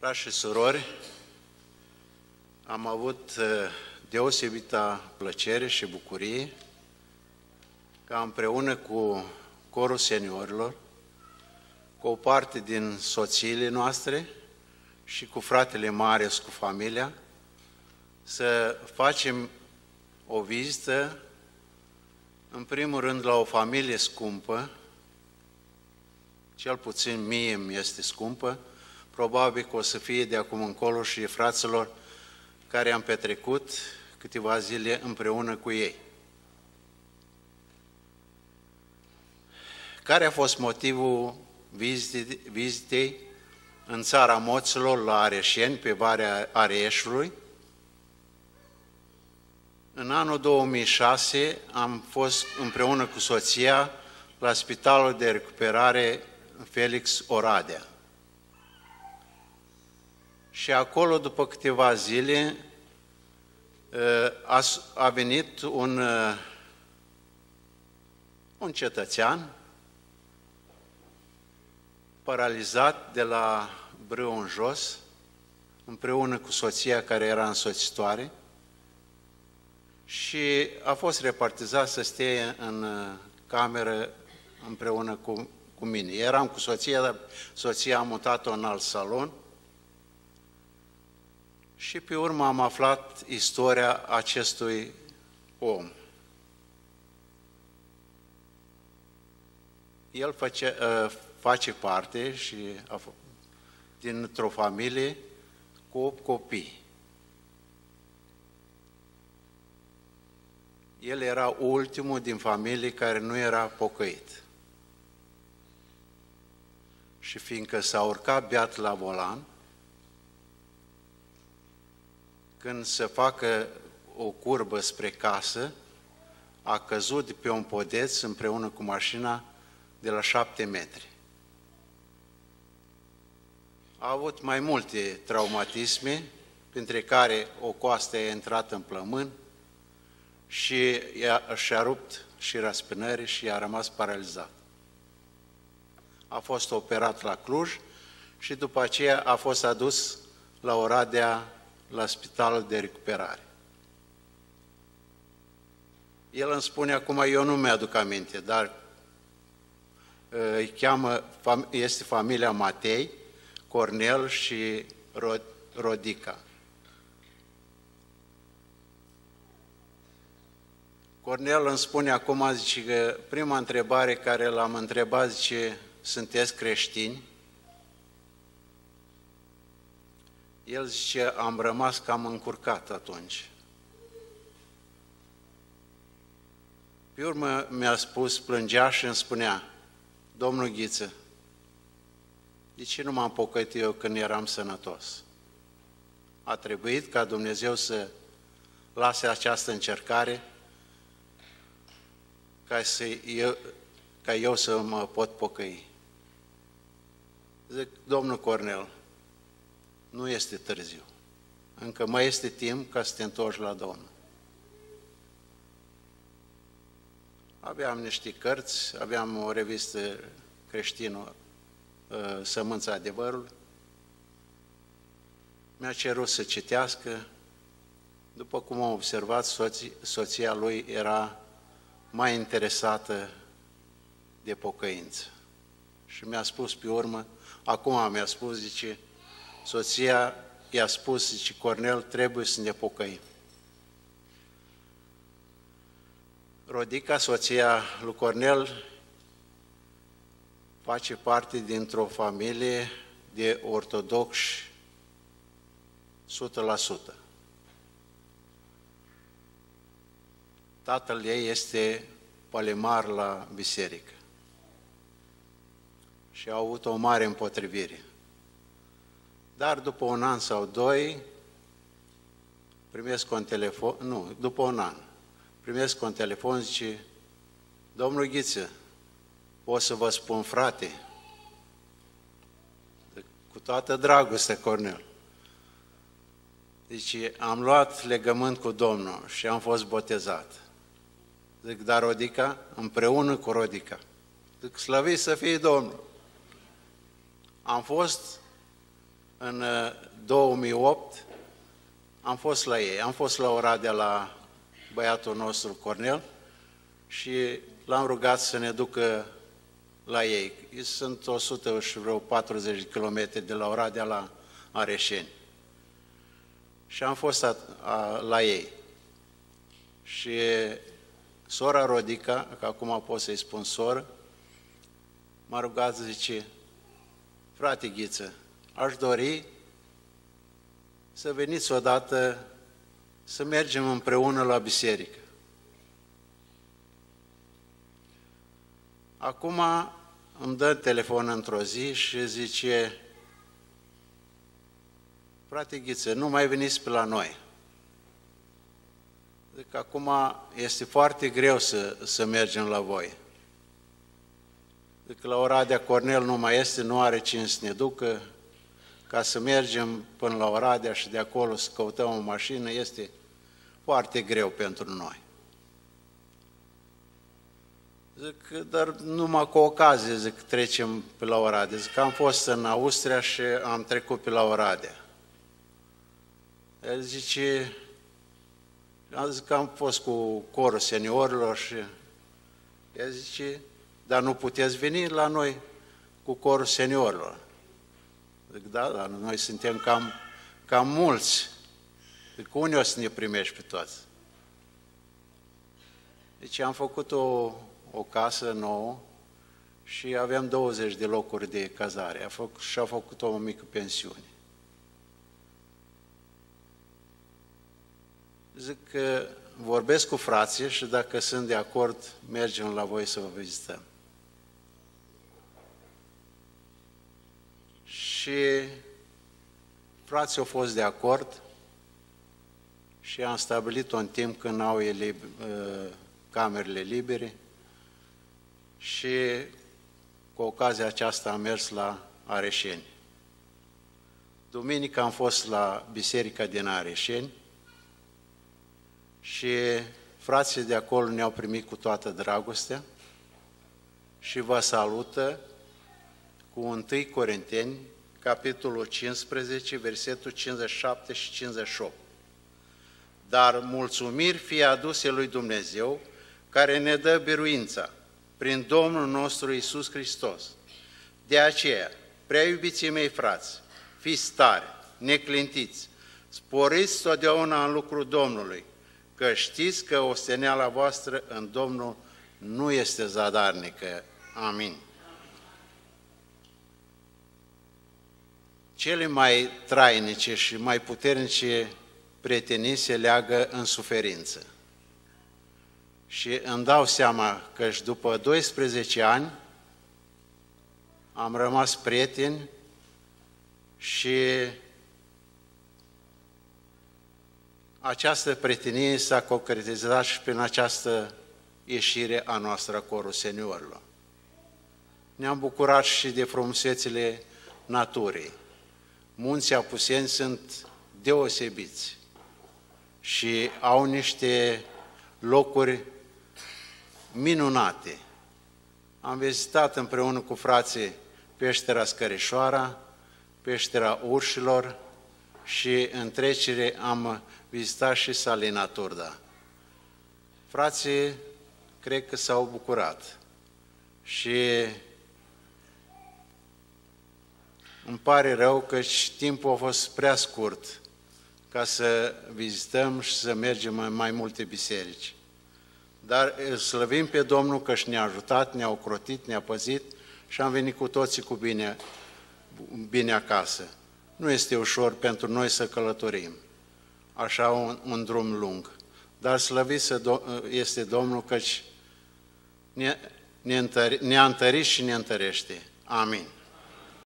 Frați și surori, am avut deosebită plăcere și bucurie ca împreună cu corul seniorilor, cu o parte din soțiile noastre și cu fratele Marius, cu familia, să facem o vizită, în primul rând, la o familie scumpă, cel puțin mie îmi este scumpă, probabil că o să fie de acum încolo și fraților care am petrecut câteva zile împreună cu ei. Care a fost motivul vizitei în țara Moților, la Areșeni, pe Valea Areșului? În anul 2006 am fost împreună cu soția la Spitalul de Recuperare Felix Oradea. Și acolo, după câteva zile, a venit un cetățean paralizat de la brâu în jos, împreună cu soția care era însoțitoare, și a fost repartizat să stea în cameră împreună cu mine. Eram cu soția, dar soția a mutat-o în alt salon și pe urmă am aflat istoria acestui om. El face parte și dintr-o familie cu 8 copii. El era ultimul din familie care nu era pocăit. Și fiindcă s-a urcat beat la volan, când se facă o curbă spre casă, a căzut de pe un podeț împreună cu mașina de la 7 metri. A avut mai multe traumatisme, printre care o coastă a intrat în plămân și și-a rupt și răspânării și a rămas paralizat. A fost operat la Cluj și după aceea a fost adus la Oradea, la Spitalul de Recuperare. El îmi spune acum, eu nu mi-aduc aminte, dar îi cheamă, este familia Matei, Cornel și Rodica. Cornel îmi spune acum, zice că prima întrebare care l-am întrebat, zice, sunteți creștini? El zice, am rămas cam încurcat atunci. Pe urmă mi-a spus, plângea și îmi spunea, domnul Ghiță, de ce nu m-am pocăit eu când eram sănătos? A trebuit ca Dumnezeu să lase această încercare ca eu să mă pot pocăi. Zic, domnul Cornel, nu este târziu. Încă mai este timp ca să te întorci la Domnul. Aveam niște cărți, aveam o revistă creștină, Sămânța Adevărului. Mi-a cerut să citească. După cum am observat, soția lui era mai interesată de pocăință. Și mi-a spus pe urmă, acum mi-a spus, zice, soția i-a spus, zice, Cornel, trebuie să ne pocăim. Rodica, soția lui Cornel, face parte dintr-o familie de ortodoxi 100%. Tatăl ei este palimar la biserică și a avut o mare împotrivire. Dar după un an sau doi, primesc un telefon, după un an, primesc un telefon, zice, domnul Ghiță, pot să vă spun frate? Cu toată dragostea, Cornel. Zice, am luat legământ cu Domnul și am fost botezat. Zic, dar Rodica? Împreună cu Rodica. Zic, slăvit să fie Domnul. Am fost în 2008 am fost la ei. Am fost la Oradea la băiatul nostru Cornel și l-am rugat să ne ducă la ei. Sunt 140 de kilometri de la Oradea la Areșeni. Și am fost la ei. Și sora Rodica, că acum pot să-i spun soră, m-a rugat, zice, frate Ghiță, aș dori să veniți odată să mergem împreună la biserică. Acum îmi dă telefon într-o zi și zice, frate Ghiță, nu mai veniți pe la noi. Zic, acum este foarte greu să mergem la voi. Zic, la Oradea Cornel nu mai este, nu are cine să ne ducă, ca să mergem până la Oradea și de acolo să căutăm o mașină, este foarte greu pentru noi. Zic, dar numai cu ocazie, zic, trecem pe la Oradea. Zic, am fost în Austria și am trecut pe la Oradea. El zice, zic că am fost cu corul seniorilor și el zice, dar nu puteți veni la noi cu corul seniorilor. Zic, da, dar noi suntem cam mulți. Zic, unde o să ne primești pe toți? Deci am făcut o casă nouă și aveam 20 de locuri de cazare și a făcut o mică pensiune. Zic că vorbesc cu frații și dacă sunt de acord, mergem la voi să vă vizităm. Și frații au fost de acord și am stabilit un timp când au camerele libere și cu ocazia aceasta am mers la Areșeni. Duminică am fost la biserica din Areșeni și frații de acolo ne-au primit cu toată dragostea și vă salută cu 1 Corinteni, capitolul 15, versetul 57 și 58. Dar mulțumiri fie aduse lui Dumnezeu, care ne dă biruința prin Domnul nostru Iisus Hristos. De aceea, prea iubiții mei frați, fiți tari, neclintiți, sporiți totdeauna în lucrul Domnului, că știți că osteneala voastră în Domnul nu este zadarnică. Amin. Cele mai trainice și mai puternice prietenii se leagă în suferință. Și îmi dau seama că și după 12 ani am rămas prieteni și această prietenie s-a concretizat și prin această ieșire a noastră a corul seniorilor. Ne-am bucurat și de frumusețile naturii. Munții Apuseni sunt deosebiți și au niște locuri minunate. Am vizitat împreună cu frații peștera Scărișoara, peștera Urșilor și în trecere am vizitat și Salina Turda. Frații cred că s-au bucurat și îmi pare rău că timpul a fost prea scurt ca să vizităm și să mergem în mai multe biserici. Dar slăvim pe Domnul că și ne-a ajutat, ne-a ocrotit, ne-a păzit și am venit cu toții cu bine acasă. Nu este ușor pentru noi să călătorim, așa un drum lung. Dar slăvit este Domnul căci ne-a întărit și ne întărește. Amin.